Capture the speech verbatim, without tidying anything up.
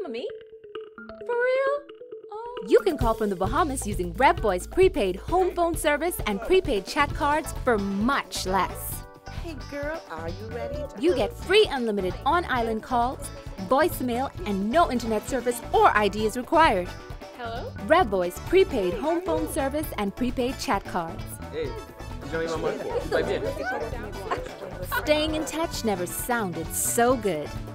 calling me? For real? Oh. You can call from the Bahamas using REVOICE prepaid home phone service and prepaid chat cards for much less. Hey girl, are you ready? You get free unlimited on-island calls, voicemail, and no internet service or I D is required. Hello? REVOICE prepaid home phone service and prepaid chat cards. Hey, mamá. Staying in touch never sounded so good.